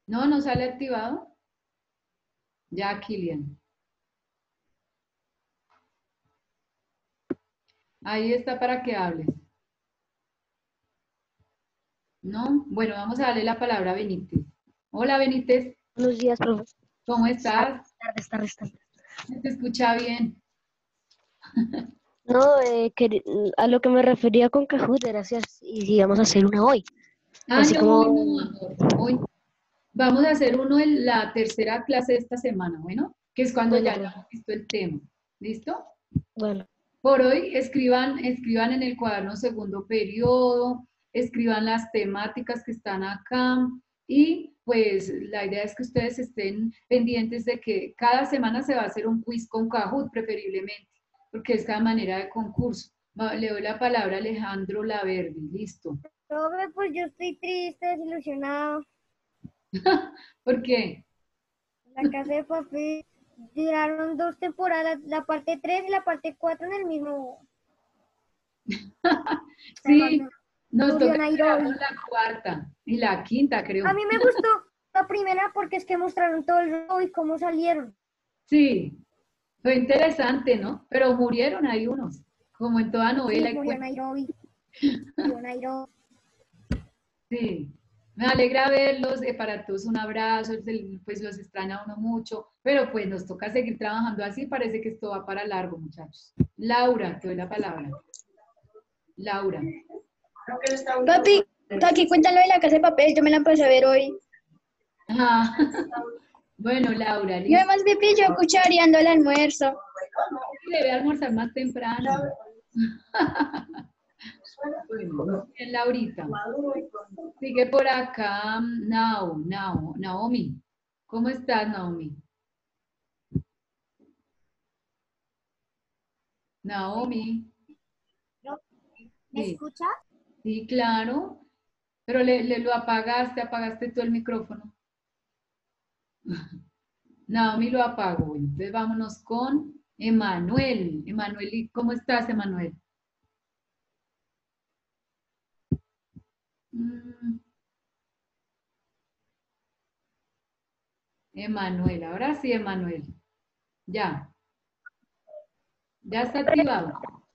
No, no sale activado. Ya, Kilian. Ahí está para que hables. ¿No? Bueno, vamos a darle la palabra a Benítez. Hola, Benítez. Buenos días, profe. ¿Cómo estás? Tardes. ¿Se te escucha bien? No, a lo que me refería con Kahoot era si íbamos a hacer una hoy. Ah, Así no, hoy no, como, amor. Hoy vamos a hacer uno en la tercera clase de esta semana, ¿bueno? Que es cuando bueno, ya profe, hayamos visto el tema. ¿Listo? bueno. Por hoy escriban en el cuaderno segundo periodo, escriban las temáticas que están acá y pues la idea es que ustedes estén pendientes de que cada semana se va a hacer un quiz con Kahoot preferiblemente, porque es cada manera de concurso. Le doy la palabra a Alejandro Laverde, listo. Profe, pues yo estoy triste, desilusionado. ¿Por qué? La casa de papel duraron 2 temporadas, la parte 3 y la parte 4 en el mismo. Además, Sí, nos murió toca esperar por Nairobi. la cuarta y la quinta, A creo. mí me gustó la primera porque es que mostraron todo el robo y cómo salieron. Sí, fue interesante, ¿no? Pero murieron ahí unos, como en toda Sí, novela y murió cuento. Nairobi. Murió Nairobi. Sí, me alegra verlos, para todos un abrazo, pues los extraña uno mucho, pero pues nos toca seguir trabajando así, parece que esto va para largo, muchachos. Laura, te doy la palabra. Laura. Papi, cuéntalo de la casa de papel, yo me la empecé a ver hoy. Ah, bueno, Laura, Yo listo. además me pillo cuchareando el almuerzo. Debe almorzar más temprano. Bueno, bien, Laurita. Sigue por acá, Naomi. ¿Cómo estás, Naomi? Naomi. ¿Me Sí, escucha? sí, claro. Pero lo apagaste tú el micrófono. Naomi lo apagó. Bueno, entonces vámonos con Emanuel. Emanuel, ¿cómo estás, Emanuel? Mm, Emanuel, ahora sí, Emanuel. Ya, ya está activado.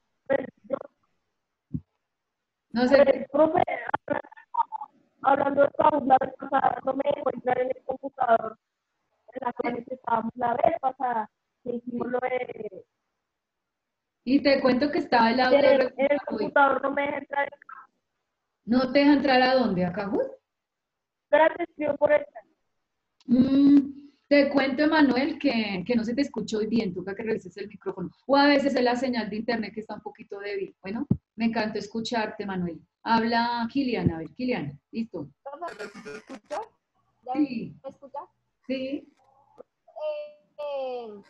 No sé, Profe, hablando de Kahoot, la vez pasada no me dejó entrar en el computador en la cual estábamos la vez pasada, que hicimos lo de y te cuento que estaba el audio en el regulado hoy. computador, no me deja entrar. ¿No te deja entrar a dónde? ¿A Kahoot? Espérate, escribo por el chat. Te cuento, Emanuel, que no se te escuchó bien, toca que revises el micrófono. O a veces es la señal de internet que está un poquito débil. Bueno, me encantó escucharte, Manuel. Habla Kilian, a ver, Kilian, listo. ¿Me escucha? ¿Ya Sí, me escucha? sí, Eh,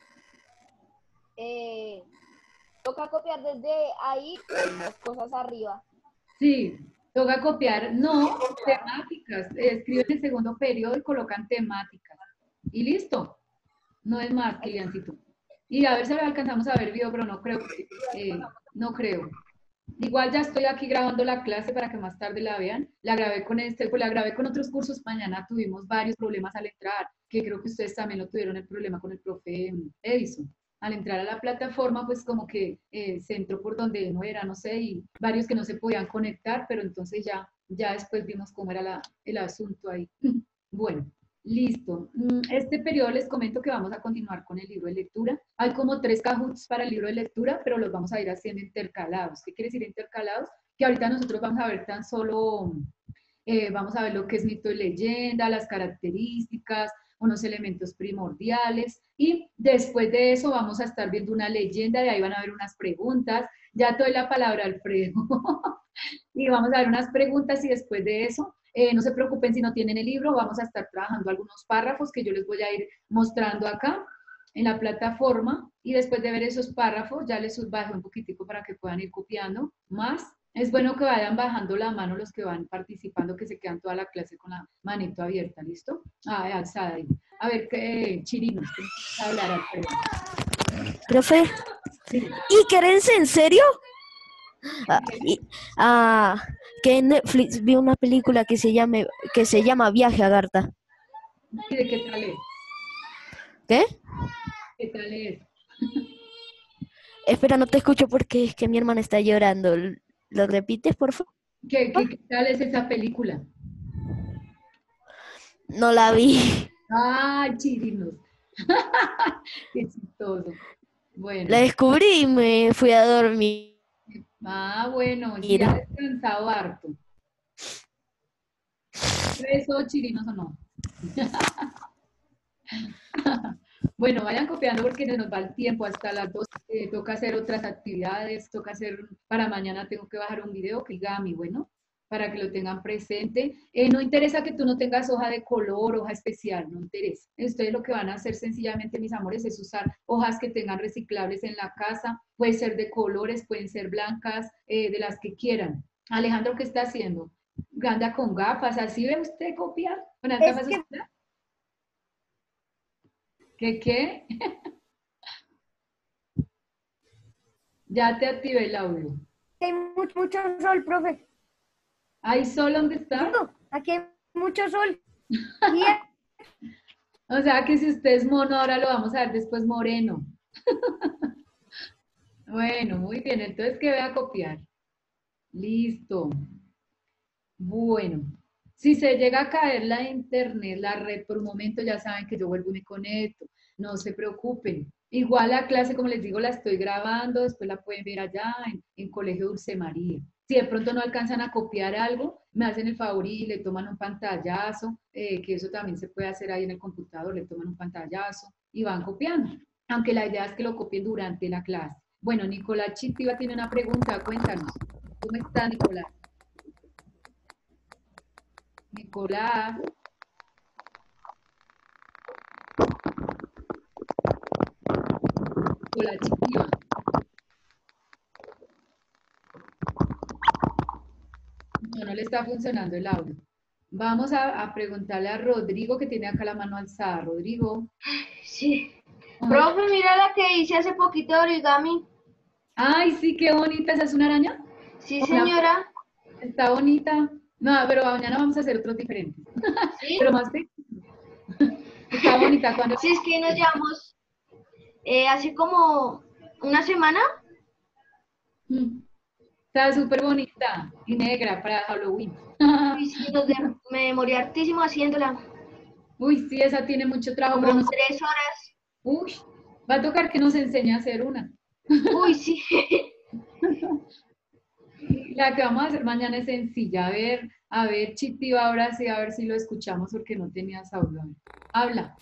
eh, Toca copiar desde ahí las cosas arriba. sí. Toca copiar, no, temáticas. Escriben el segundo periodo y colocan temáticas. Y listo. No es más, Kiliancito. Y a ver si lo alcanzamos a ver video, pero no creo, no creo. Igual ya estoy aquí grabando la clase para que más tarde la vean. La grabé con pues la grabé con otros cursos. Mañana tuvimos varios problemas al entrar, que creo que ustedes también lo tuvieron el problema con el profe Edison. Al entrar a la plataforma, pues como que se entró por donde no era, no sé, y varios que no se podían conectar, pero entonces ya después vimos cómo era el asunto ahí. Bueno, listo. Este periodo les comento que vamos a continuar con el libro de lectura. Hay como 3 Kahoots para el libro de lectura, pero los vamos a ir haciendo intercalados. ¿Qué quiere decir intercalados? Que ahorita nosotros vamos a ver tan solo, vamos a ver lo que es mito y leyenda, las características, unos elementos primordiales, y después de eso vamos a estar viendo una leyenda, de ahí van a haber unas preguntas. Ya te doy la palabra, Alfredo. Y vamos a ver unas preguntas y después de eso, no se preocupen si no tienen el libro, vamos a estar trabajando algunos párrafos que yo les voy a ir mostrando acá en la plataforma, y después de ver esos párrafos ya les bajé un poquitico para que puedan ir copiando más. Es bueno que vayan bajando la mano los que van participando, que se quedan toda la clase con la manito abierta, ¿listo? Alzada ahí. A ver, Chirinos, ¿qué hablar, Alfredo? Profe, Sí. ¿y quérense en serio? Que en Netflix vi una película que se llama Viaje a Garta. ¿Y de qué tal es? ¿Qué? ¿Qué tal es? Espera, no te escucho porque es que mi hermana está llorando. ¿Lo repites, por favor? ¿Qué tal es esa película? No la vi. Ah, chirinos. Qué chistoso. La Bueno. descubrí y me fui a dormir. Ah, bueno, sí, ha descansado harto. ¿Eso chirinos o no? Bueno, vayan copiando porque se nos va el tiempo hasta las 2. Toca hacer otras actividades, toca hacer, para mañana tengo que bajar un video que Gami, bueno, para que lo tengan presente. No interesa que tú no tengas hoja de color, hoja especial, no interesa. Ustedes lo que van a hacer sencillamente, mis amores, es usar hojas que tengan reciclables en la casa. Puede ser de colores, pueden ser blancas, de las que quieran. Alejandro, ¿qué está haciendo? Anda con gafas, ¿así ve usted copiar? ¿Con las gafas que- oscuras? ¿Qué? Ya te activé el audio. Hay mucho sol, profe. ¿Hay sol dónde está? No, aquí hay mucho sol. Y O sea que si usted es mono, ahora lo vamos a ver después moreno. Bueno, muy bien. Entonces, ¿qué voy a copiar? Listo. Bueno, si se llega a caer la internet, la red por un momento, ya saben que yo vuelvo y me conecto. No se preocupen. Igual la clase, como les digo, la estoy grabando, después la pueden ver allá en Colegio Dulce María. Si de pronto no alcanzan a copiar algo, me hacen el favor y le toman un pantallazo, que eso también se puede hacer ahí en el computador, le toman un pantallazo y van copiando. Aunque la idea es que lo copien durante la clase. Bueno, Nicolás Chitiva tiene una pregunta, cuéntanos. ¿Cómo está, Nicolás? Nicolás. Nicolás Chitiva. No le está funcionando el audio. Vamos a preguntarle a Rodrigo, que tiene acá la mano alzada. Rodrigo. Sí. Ay, Profe, mira la que hice hace poquito de origami. ay, sí, qué bonita. ¿Esa es una araña? Sí, Una- señora. Está bonita. No, pero mañana vamos a hacer otros diferentes. Sí. Pero más pequeños. Está bonita. Cuando Sí, es que nos llevamos hace como una semana. Está súper bonita y negra para Halloween. Y sí, me demoré hartísimo haciéndola. Uy, sí, esa tiene mucho trabajo, pero Como no. 3 horas. Uy, va a tocar que nos enseñe a hacer una. Uy, sí. La que vamos a hacer mañana es sencilla. A ver, Chiti, ahora sí, a ver si lo escuchamos porque no tenías audio. Habla.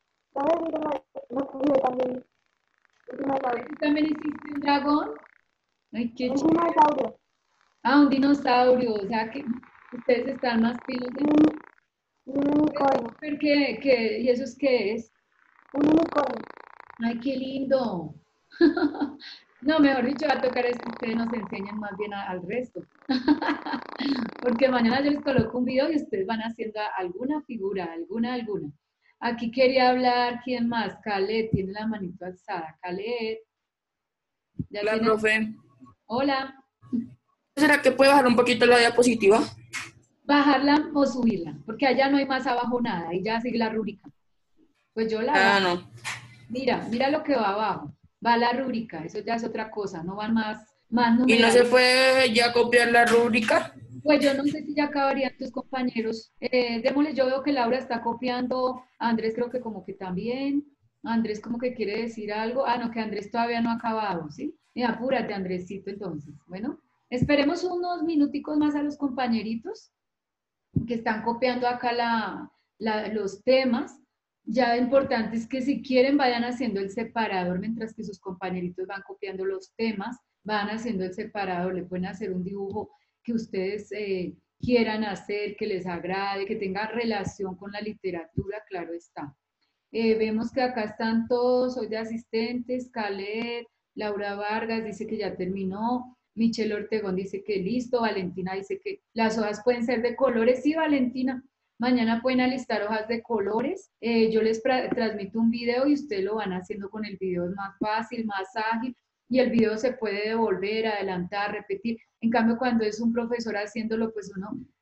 también. Es un dinosaurio. ¿Tú también hiciste un dragón? Ay, qué Es chido. un dinosaurio. Ah, un dinosaurio. O sea que ustedes están más pilos de... Un unicornio. ¿Y eso es qué es? Un unicornio. Ay, qué lindo. No, mejor dicho, va a tocar es que ustedes nos enseñen más bien al resto. Porque mañana yo les coloco un video y ustedes van haciendo alguna figura, alguna. Aquí quería hablar, ¿quién más? Calet, tiene la manito alzada. Calet. ¿Ya Hola, tiene? profe. Hola. ¿Será que puede bajar un poquito la diapositiva? ¿Bajarla o subirla? Porque allá no hay más abajo nada y ya sigue la rúbrica. Pues yo la bajo. Ah, no. Mira lo que va abajo. Va la rúbrica, eso ya es otra cosa, no van más ¿Y no numerales. se puede ya copiar la rúbrica? Pues yo no sé si ya acabarían tus compañeros. Démosle, yo veo que Laura está copiando, Andrés creo que como que también, Andrés como que quiere decir algo. Ah, no, que Andrés todavía no ha acabado, ¿sí? Apúrate, Andresito, entonces. Bueno, esperemos unos minuticos más a los compañeritos que están copiando acá los temas. Ya lo importante es que si quieren vayan haciendo el separador mientras que sus compañeritos van copiando los temas, van haciendo el separador, le pueden hacer un dibujo que ustedes quieran hacer, que les agrade, que tenga relación con la literatura, claro está. Vemos que acá están todos, hoy de asistentes, Calet, Laura Vargas dice que ya terminó, Michelle Ortegón dice que listo, Valentina dice que las hojas pueden ser de colores. Sí, Valentina, mañana pueden alistar hojas de colores. Yo les transmito un video y ustedes lo van haciendo con el video, es más fácil, más ágil y el video se puede devolver, adelantar, repetir. En cambio, cuando es un profesor haciéndolo, pues uno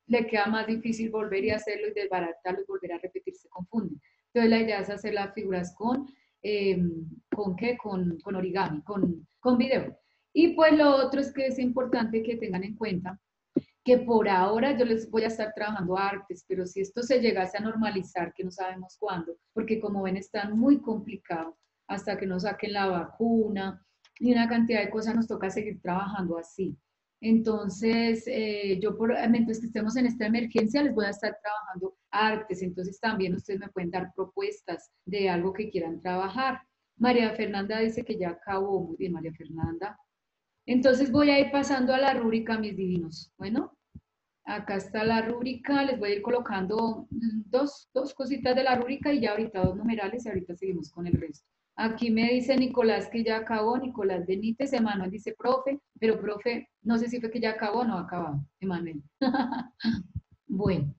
le queda más difícil volver y hacerlo y desbaratarlo y volver a repetir, se confunden. Entonces la idea es hacer las figuras ¿con qué? Con origami, con video. Y pues lo otro es que es importante que tengan en cuenta que por ahora yo les voy a estar trabajando artes, pero si esto se llegase a normalizar, que no sabemos cuándo, porque como ven están muy complicados, hasta que nos saquen la vacuna y una cantidad de cosas nos toca seguir trabajando así. Entonces, mientras que estemos en esta emergencia, les voy a estar trabajando artes, entonces también ustedes me pueden dar propuestas de algo que quieran trabajar. María Fernanda dice que ya acabó. Muy bien, María Fernanda. Entonces voy a ir pasando a la rúbrica, mis divinos. Bueno, acá está la rúbrica, les voy a ir colocando dos cositas de la rúbrica y ya ahorita 2 numerales y ahorita seguimos con el resto. Aquí me dice Nicolás que ya acabó, Nicolás Benítez, Emanuel dice profe, pero profe, no sé si fue que ya acabó o no ha acabado, Emanuel. Bueno,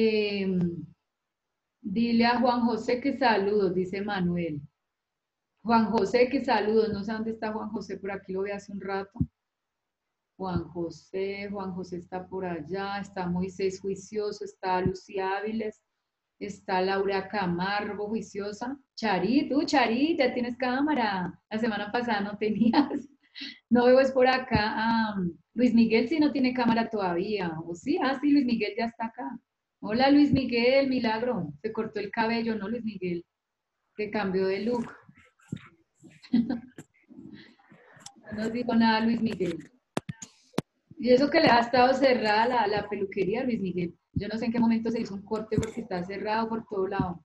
dile a Juan José que saludos, dice Manuel. Juan José, que saludos, no sé dónde está Juan José, por aquí lo vi hace un rato. Juan José está por allá, está Moisés Juicioso, está Lucía Áviles, está Laura Camargo Juiciosa. Charit, Charit, ya tienes cámara. La semana pasada no tenías. No veo es por acá. Luis Miguel sí no tiene cámara todavía. ¿O sí? Ah, sí, Luis Miguel ya está acá. Hola Luis Miguel, milagro. Se cortó el cabello, ¿no, Luis Miguel? Se cambió de look. No nos dijo nada Luis Miguel. Y eso que le ha estado cerrada la peluquería, Luis Miguel. Yo no sé en qué momento se hizo un corte porque está cerrado por todo lado.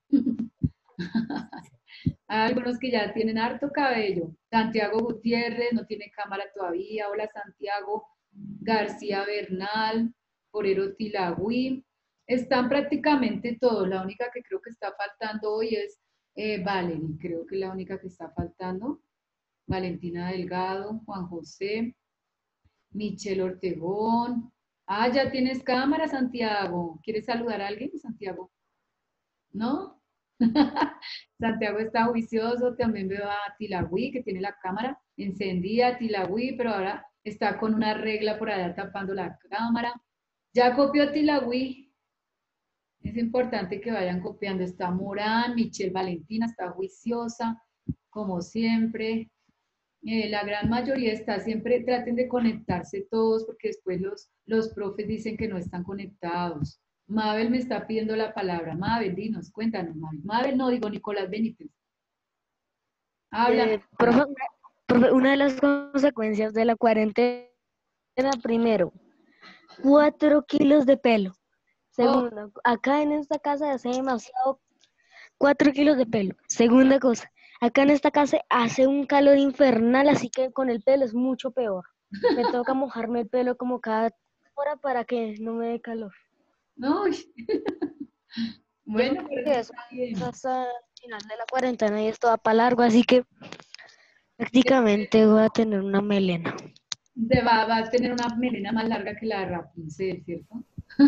Hay algunos que ya tienen harto cabello. Santiago Gutiérrez no tiene cámara todavía. Hola Santiago. García Bernal, Forero Tilagüí. Están prácticamente todos. La única que creo que está faltando hoy es Valerie. Creo que es la única que está faltando. Valentina Delgado, Juan José. Michelle Ortegón. Ah, ya tienes cámara, Santiago. ¿Quieres saludar a alguien, Santiago? ¿No? Santiago está juicioso. También veo a Tilagüí, que tiene la cámara encendida, Tilagüí, pero ahora está con una regla por allá tapando la cámara. Ya copió Tilagüí. Es importante que vayan copiando. Está Morán, Michelle Valentina, está juiciosa, como siempre. La gran mayoría está, siempre traten de conectarse todos porque después los profes dicen que no están conectados. Mabel me está pidiendo la palabra. Mabel, dinos, cuéntanos, Mabel. Mabel no, digo Nicolás Benítez. Habla. Profe, una de las consecuencias de la cuarentena, primero, 4 kilos de pelo. Segundo, acá en esta casa hace demasiado 4 kilos de pelo. Segunda cosa, acá en esta casa hace un calor infernal, así que con el pelo es mucho peor. Me toca mojarme el pelo como cada hora para que no me dé calor. No. Bueno, pero eso hasta el final de la cuarentena y esto va para largo, así que prácticamente voy a tener una melena. Va a tener una melena más larga que la de Rapunzel, ¿cierto?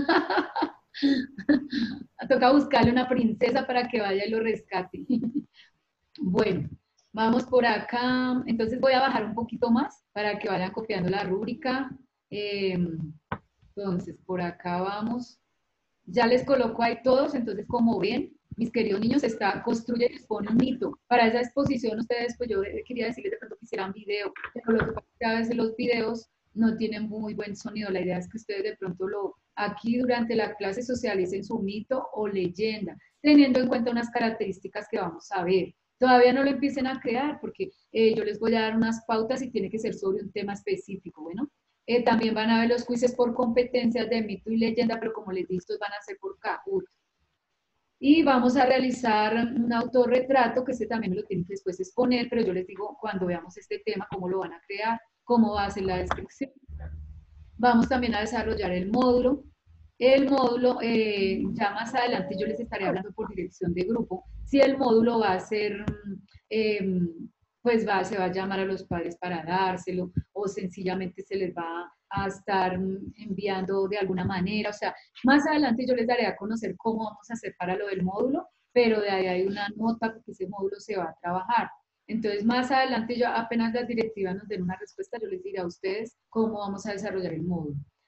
Toca buscarle una princesa para que vaya y lo rescate. Bueno, vamos por acá. Entonces voy a bajar un poquito más para que vayan copiando la rúbrica. Entonces, por acá vamos. Ya les coloco ahí todos. Entonces, como ven, mis queridos niños, construye y expone un mito. Para esa exposición, ustedes, pues yo quería decirles de pronto que hicieran video, pero lo que pasa es que a veces los videos no tienen muy buen sonido. La idea es que ustedes de pronto aquí durante la clase socialicen su mito o leyenda, teniendo en cuenta unas características que vamos a ver. Todavía no lo empiecen a crear porque yo les voy a dar unas pautas y tiene que ser sobre un tema específico, bueno. También van a ver los quizzes por competencias de mito y leyenda, pero como les dije, estos van a ser por Kahoot. Y vamos a realizar un autorretrato, que este también lo tienen que después exponer, pero yo les digo cuando veamos este tema, cómo lo van a crear, cómo va a ser la descripción. Vamos también a desarrollar el módulo. El módulo, ya más adelante yo les estaré hablando por dirección de grupo, si el módulo va a ser, pues se va a llamar a los padres para dárselo, o sencillamente se les va a estar enviando de alguna manera. O sea, más adelante yo les daré a conocer cómo vamos a hacer para lo del módulo, pero de ahí hay una nota porque ese módulo se va a trabajar. Entonces, más adelante, yo apenas las directivas nos den una respuesta, yo les diré a ustedes cómo vamos a desarrollar el módulo.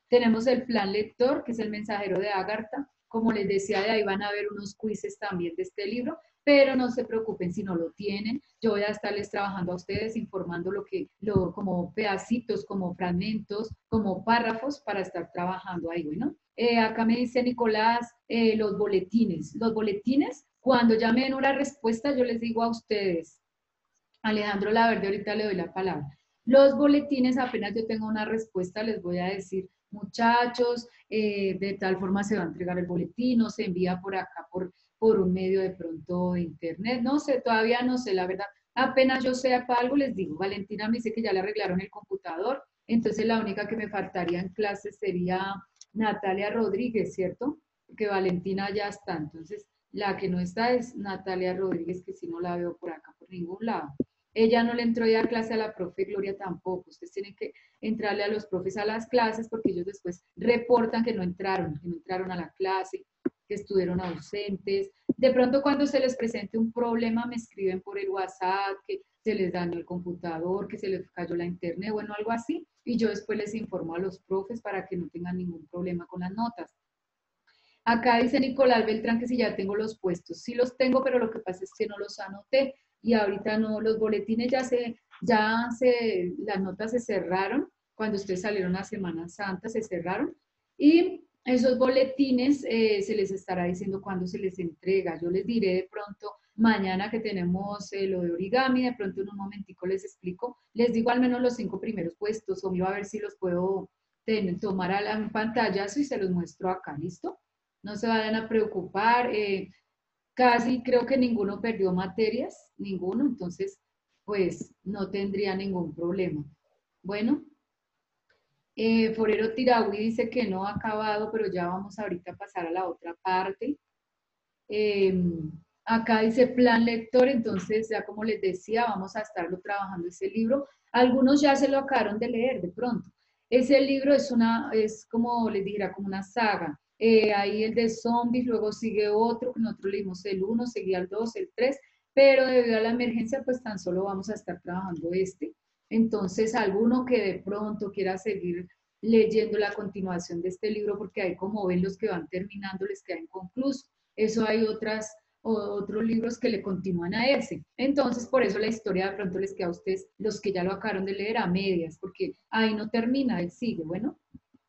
Tenemos el plan lector, que es el mensajero de Agartha. Como les decía, de ahí van a haber unos quizzes también de este libro, pero no se preocupen si no lo tienen. Yo voy a estarles trabajando a ustedes, informando como pedacitos, como fragmentos, como párrafos para estar trabajando ahí, bueno. Acá me dice Nicolás, los boletines. Los boletines, cuando ya me den una respuesta, yo les digo a ustedes, Alejandro Laverde, ahorita le doy la palabra. Los boletines, apenas yo tenga una respuesta, les voy a decir, muchachos, de tal forma se va a entregar el boletín, o se envía por acá, por un medio de pronto de internet, no sé, todavía no sé, la verdad. Apenas yo sepa algo, les digo. Valentina me dice que ya le arreglaron el computador, entonces la única que me faltaría en clase sería Natalia Rodríguez, ¿cierto? Porque Valentina ya está, entonces la que no está es Natalia Rodríguez, que si no la veo por acá, por ningún lado. Ella no le entró ya a clase a la profe Gloria tampoco. Ustedes tienen que entrarle a los profes a las clases porque ellos después reportan que no entraron a la clase, que estuvieron ausentes. De pronto cuando se les presente un problema me escriben por el WhatsApp que se les dañó el computador, que se les cayó la internet, bueno, algo así. Y yo después les informo a los profes para que no tengan ningún problema con las notas. Acá dice Nicolás Beltrán que si ya tengo los puestos. Sí los tengo, pero lo que pasa es que no los anoté. Y ahorita no, los boletines las notas se cerraron, cuando ustedes salieron a Semana Santa se cerraron, y esos boletines se les estará diciendo cuándo se les entrega. Yo les diré de pronto mañana que tenemos lo de origami, de pronto en un momentico les explico, les digo al menos los 5 primeros puestos, o a ver si los puedo tomar a la pantallazo y se los muestro acá, ¿listo? No se vayan a preocupar, casi creo que ninguno perdió materias, ninguno, entonces pues no tendría ningún problema. Bueno, Forero Tirahui dice que no ha acabado, pero ya vamos ahorita a pasar a la otra parte. Acá dice plan lector, entonces ya como les decía, vamos a estarlo trabajando ese libro. Algunos ya se lo acabaron de leer de pronto. Ese libro es como les dijera, como una saga. Ahí el de zombies, luego sigue otro, que nosotros leímos el 1, seguía el 2, el 3, pero debido a la emergencia, pues tan solo vamos a estar trabajando este. Entonces, alguno que de pronto quiera seguir leyendo la continuación de este libro, porque ahí como ven los que van terminando les queda inconcluso. Eso hay otros libros que le continúan a ese. Entonces, por eso la historia de pronto les queda a ustedes, los que ya lo acabaron de leer, a medias, porque ahí no termina, él sigue, bueno.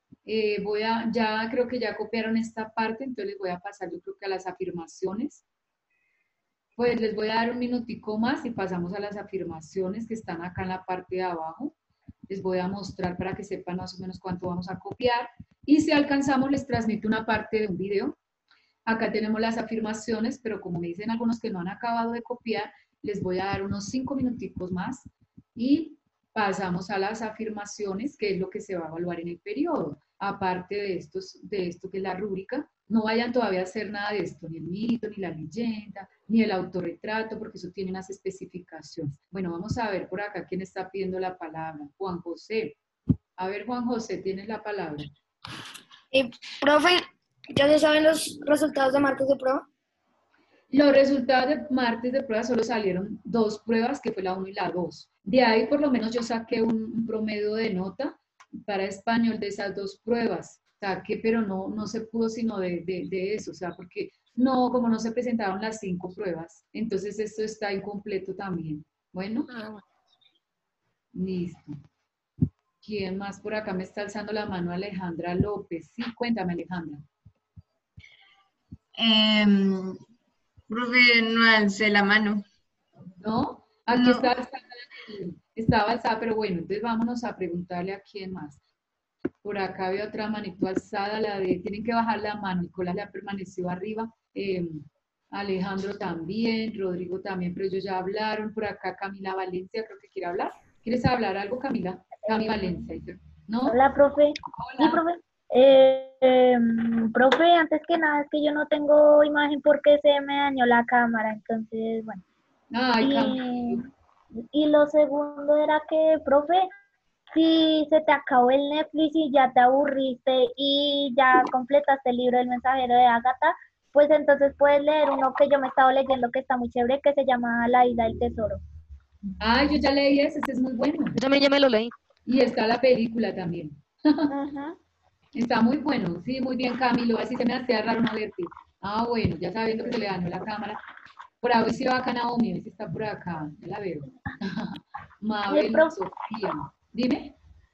Ya creo que ya copiaron esta parte, entonces les voy a pasar yo creo que a las afirmaciones. Pues les voy a dar un minutico más y pasamos a las afirmaciones que están acá en la parte de abajo. Les voy a mostrar para que sepan más o menos cuánto vamos a copiar. Y si alcanzamos, les transmito una parte de un video. Acá tenemos las afirmaciones, pero como me dicen algunos que no han acabado de copiar, les voy a dar unos 5 minuticos más y pasamos a las afirmaciones, que es lo que se va a evaluar en el periodo. Aparte de esto que es la rúbrica, no vayan todavía a hacer nada de esto, ni el mito, ni la leyenda, ni el autorretrato, porque eso tiene unas especificaciones. Bueno, vamos a ver por acá quién está pidiendo la palabra. Juan José. A ver, Juan José, tienes la palabra. Profe, ¿ya se saben los resultados de martes de prueba? Los resultados de martes de prueba solo salieron 2 pruebas, que fue la 1 y la 2. De ahí por lo menos yo saqué un promedio de nota para español de esas 2 pruebas. Saqué, pero no se pudo sino de eso, o sea, porque como no se presentaron las 5 pruebas, entonces esto está incompleto también. Bueno, listo. ¿Quién más por acá me está alzando la mano? Alejandra López. Sí, cuéntame, Alejandra. Profe, no alcé la mano. ¿No? Aquí No. estaba alzada, pero bueno, entonces vámonos a preguntarle a quién más. Por acá veo otra manito alzada, tienen que bajar la mano. Nicolás le ha permanecido arriba. Alejandro también, Rodrigo también, pero ellos ya hablaron. Por acá Camila Valencia, creo que quiere hablar. ¿Quieres hablar algo, Camila? Camila Valencia, ¿no? Hola, profe. Hola. Sí, profe. Profe, antes que nada, es que yo no tengo imagen porque se me dañó la cámara, entonces, bueno. Ay, Camila. Y lo segundo era que, profe, si se te acabó el Netflix y ya te aburriste y ya completaste el libro del mensajero de Agatha, pues entonces puedes leer uno que yo me estaba leyendo que está muy chévere, que se llama La Isla del Tesoro. Ay, yo ya leí ese es muy bueno. Yo también ya me lo leí. Y está la película también. Ajá. Está muy bueno, sí, muy bien, Camilo. Así se me hacía raro no verte. Ah, bueno, ya sabiendo que se le dañó la cámara. Por ahí sí va acá Naomi, a ver si está por acá, ya la veo. Mabel, Profe, Sofía. Dime.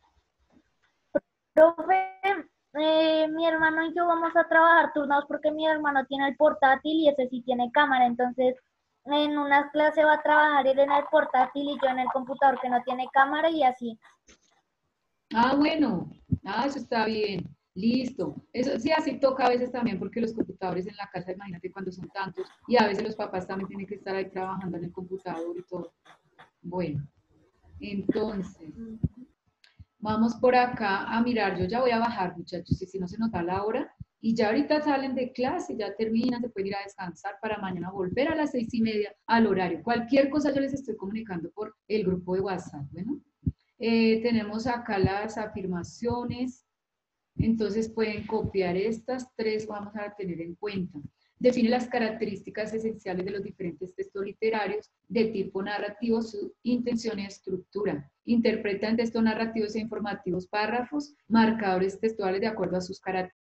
mi hermano y yo vamos a trabajar turnados porque mi hermano tiene el portátil y ese sí tiene cámara, entonces en unas clases va a trabajar él en el portátil y yo en el computador que no tiene cámara y así. Ah, bueno. Ah, eso está bien. Listo. Eso sí, así toca a veces también porque los computadores en la casa, imagínate cuando son tantos, y a veces los papás también tienen que estar ahí trabajando en el computador y todo. Bueno, entonces, vamos por acá a mirar. Yo ya voy a bajar, muchachos, y si no se nos da la hora. Y ya ahorita salen de clase, ya terminan, se pueden ir a descansar para mañana volver a las 6:30 al horario. Cualquier cosa yo les estoy comunicando por el grupo de WhatsApp. Bueno, tenemos acá las afirmaciones. Entonces pueden copiar estas tres, vamos a tener en cuenta. Define las características esenciales de los diferentes textos literarios de tipo narrativo, su intención y estructura. Interpreta en textos narrativos e informativos párrafos, marcadores textuales de acuerdo a sus características.